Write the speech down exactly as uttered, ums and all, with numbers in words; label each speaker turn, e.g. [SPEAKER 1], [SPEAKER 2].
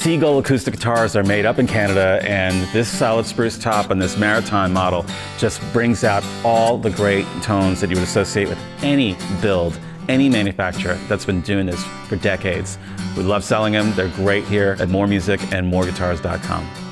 [SPEAKER 1] Seagull acoustic guitars are made up in Canada, and this solid spruce top and this Maritime model just brings out all the great tones that you would associate with any build, any manufacturer that's been doing this for decades. We love selling them. They're great here at more music and more guitars dot com.